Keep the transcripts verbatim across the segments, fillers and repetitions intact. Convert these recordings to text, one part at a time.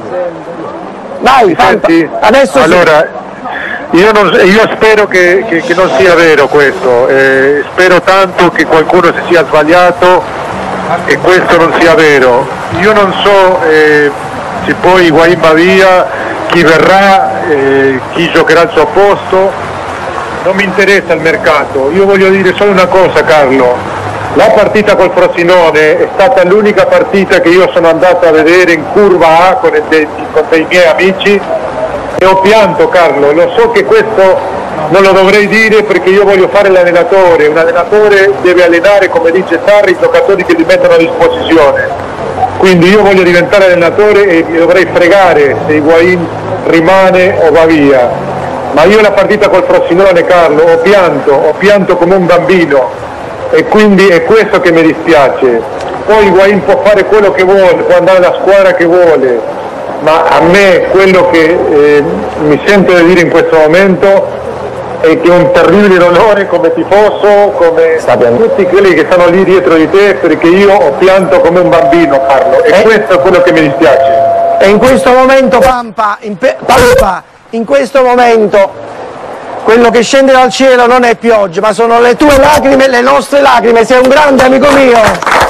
Dai, senti? Adesso allora, sì. io, non, io spero che, che, che non sia vero questo, eh, spero tanto che qualcuno si sia sbagliato e questo non sia vero. Io non so eh, se poi Higuaín va via, chi verrà, eh, chi giocherà al suo posto, non mi interessa il mercato. Io voglio dire solo una cosa, Carlo. La partita col Frosinone è stata l'unica partita che io sono andato a vedere in curva A con dei, con dei miei amici e ho pianto, Carlo. Lo so che questo non lo dovrei dire perché io voglio fare l'allenatore. Un allenatore deve allenare, come dice Sarri, i giocatori che gli mettono a disposizione. Quindi io voglio diventare allenatore e mi dovrei fregare se Higuaín rimane o va via. Ma io la partita col Frosinone, Carlo, ho pianto, ho pianto come un bambino. E quindi è questo che mi dispiace. Poi Higuaín può fare quello che vuole, può andare alla squadra che vuole, ma a me quello che eh, mi sento di dire in questo momento è che è un terribile dolore come tifoso, come tutti quelli che stanno lì dietro di te, perché io ho pianto come un bambino, Carlo, e eh. questo è quello che mi dispiace. E in questo momento Pampa, in, Pampa, in questo momento quello che scende dal cielo non è pioggia, ma sono le tue lacrime, le nostre lacrime. Sei un grande amico mio.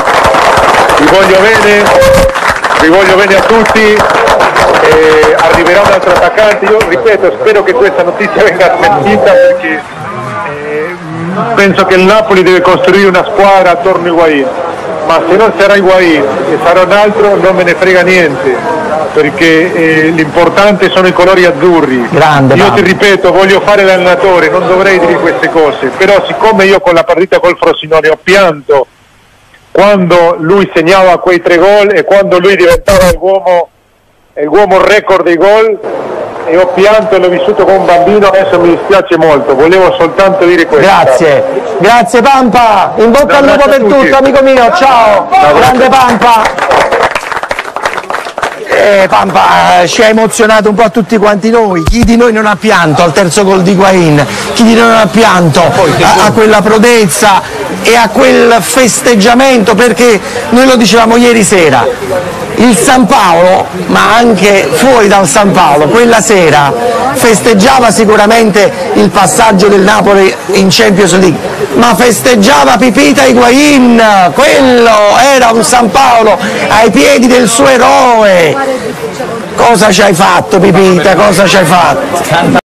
Vi voglio bene, vi voglio bene a tutti. Eh, arriverà un altro attaccante. Io ripeto, spero che questa notizia venga smentita perché eh, penso che il Napoli deve costruire una squadra attorno a Higuaín. Ma se non sarà Higuaín e sarà un altro, non me ne frega niente. Perché eh, l'importante sono i colori azzurri. Grande, io mamma. ti ripeto, voglio fare l'allenatore, non dovrei dire queste cose, però siccome io con la partita col Frosinone ho pianto quando lui segnava quei tre gol e quando lui diventava l'uomo l'uomo record dei gol e ho pianto e l'ho vissuto come un bambino, adesso mi dispiace molto, volevo soltanto dire questo. Grazie, grazie Pampa, in bocca al lupo per tutto, amico mio, ciao, grande Pampa. Eh, Pampa, ci ha emozionato un po' a tutti quanti noi. Chi di noi non ha pianto al terzo gol di Higuaín? Chi di noi non ha pianto a, a quella prodezza e a quel festeggiamento? Perché noi lo dicevamo ieri sera, il San Paolo, ma anche fuori dal San Paolo, quella sera festeggiava sicuramente il passaggio del Napoli in Champions League, ma festeggiava Pipita Higuaín, quello era un San Paolo ai piedi del suo eroe. Cosa ci hai fatto, Pipita? Cosa ci hai fatto?